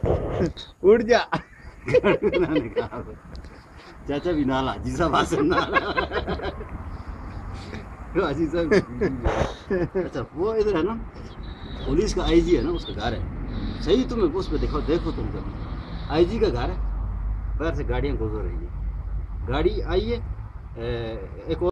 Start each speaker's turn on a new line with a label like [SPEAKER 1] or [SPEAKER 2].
[SPEAKER 1] उठ जा।
[SPEAKER 2] उन्होंने कहा चाचा भी नाला हाजी साहब हासन नाला। तो हाजी साहब अच्छा वो इधर है ना, पुलिस का आईजी है ना, उसका घर है सही, तुम्हें उस पर देखो, देखो तुम जब आईजी का घर है, बाहर से गाड़ियाँ गुजर रही है, गाड़ी आई है, एक